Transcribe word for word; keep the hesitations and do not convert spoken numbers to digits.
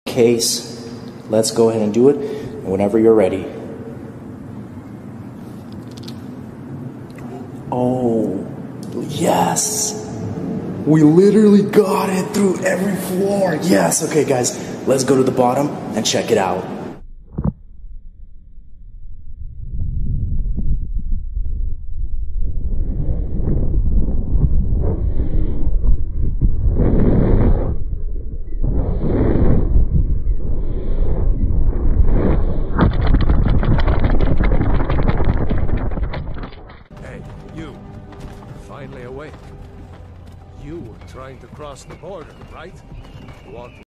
case. Let's go ahead and do it, and whenever you're ready. Oh, yes! We literally got it through every floor. Yes, okay guys, let's go to the bottom and check it out. Hey, you. Finally awake. You were trying to cross the border, right? You want